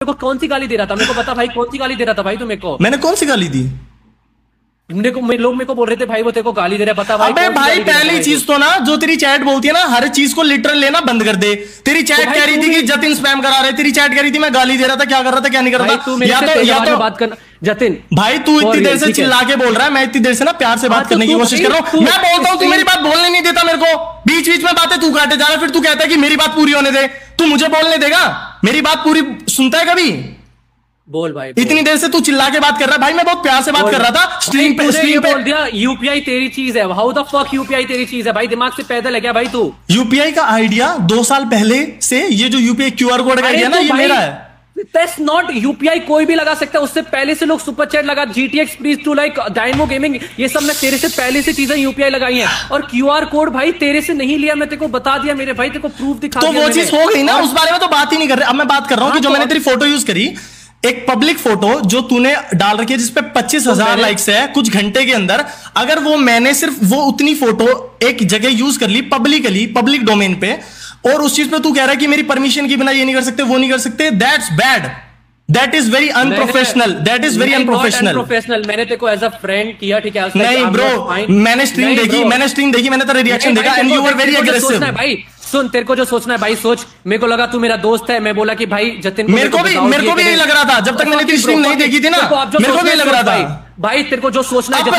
मेरे को कौन सी गाली दे रहा था? मेरे को बता भाई, कौन सी गाली दे रहा था भाई तू मेरे को? मैंने कौन सी गाली दी? लोग मेरे को बोल रहे थे भाई वो तेरे को गाली दे रहा है, बता भाई। अबे भाई पहली चीज तो ना, जो तेरी चैट बोलती है ना, हर चीज को लिटरल लेना बंद कर दे। तेरी चैट कह रही थी कि जतिन स्पैम करा रहे, तेरी चैट कह रही थी मैं गाली दे रहा था, क्या कर रहा था क्या नहीं कर रहा था। या तो बात करना जतिन भाई, तू इतनी देर से चिल्ला के बोल रहा है, मैं इतनी देर से ना प्यार से बात करने की कोशिश कर रहा हूँ। मैं बोलता हूँ, तू मेरी बात बोलने नहीं देता मेरे को, बीच बीच में बातें तू काटे जा रहा है, फिर तू कहता है कि मेरी बात पूरी होने दे। तू मुझे बोलने देगा? मेरी बात पूरी सुनता है कभी? बोल भाई। इतनी देर से तू चिल्ला के बात कर रहा है भाई, मैं बहुत प्यार से बात कर रहा था। स्ट्रीम पे बोल दिया यूपीआई तेरी चीज है। हाउ द फक यूपीआई तेरी चीज है भाई? दिमाग से पैदल है क्या भाई तू? यूपीआई का आइडिया 2 साल पहले से, ये जो यूपीआई क्यूआर कोड का आइडिया ना, ये मेरा है। That's not यूपीआई कोई भी लगा सकता है। उससे पहले से लोग सुपर चैट लगा, GTX please to like Dynamo gaming, ये सब मैं तेरे से पहले से चीजें यूपीआई लगाई हैं। और क्यूआर कोड भाई तेरे से नहीं लिया, मैं तेरे को बता दिया मेरे भाई, तेरे को प्रूफ दिखा दिया। तो वो चीज हो गई ना, उस बारे में तो बात ही नहीं कर रहे। अब मैं बात कर रहा हूँ कि जो मैंने तेरी फोटो यूज करी, एक पब्लिक फोटो जो तूने डाल रखी है जिसपे 25,000 लाइक्स है कुछ घंटे के अंदर, अगर वो मैंने सिर्फ वो उतनी फोटो एक जगह यूज कर ली पब्लिकली, पब्लिक डोमेन पे, और उस चीज पे तू कह रहा है कि मेरी परमिशन के बिना ये नहीं कर सकते वो नहीं कर सकते, that's bad, that is very unprofessional, that is very unprofessional. मैंने तेरे को एज अ फ्रेंड किया, ठीक है? नहीं ब्रो, मैंने स्ट्रीम देखी, मैंने तेरा रिएक्शन देखा and you were very aggressive. भाई सुन, तेरे को जो सोचना है भाई सोच। मेरे को लगा तू मेरा दोस्त है, मैं बोला कि भाई जतिन मेरे को भी नहीं लग रहा था जब तक मैंने तेरी स्ट्रीम नहीं देखी थी ना, मेरे को भी लग रहा था भाई। तेरे को जो सोचना है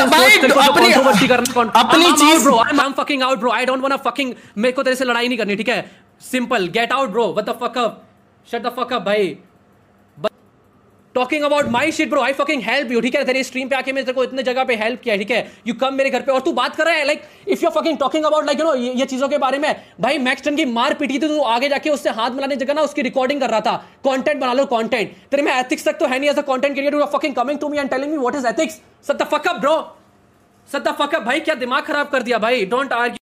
अपनी चीज, I am fucking out bro, I don't want to fucking, मेरे को तेरे से लड़ाई नहीं करनी, ठीक है? Simple, get out bro, what the fuck up, shut the fuck up भाई। Talking about my shit bro, I fucking help you, ठीक है? तेरी स्ट्रीम पे आके मैं तेरे को इतने जगह पे हेल्प किया, ठीक है? यू कम मेरे घर पे और तू बात कर रहा है like if you fucking talking about like you know ये चीजों के बारे में। भाई मैक्सटन की मार पीटी थी, तो आगे जाके उससे हाथ मिलाने जगह ना उसकी रिकॉर्डिंग कर रहा था। कंटेंट बना लो, कंटेंट तेरे में एथिक्स तक तो है नहीं as a content creator. You are fucking coming to me and telling me what is ethics? Shut the fuck up bro, shut the fuck up भाई। क्या दिमाग खराब कर दिया भाई? Don't argue.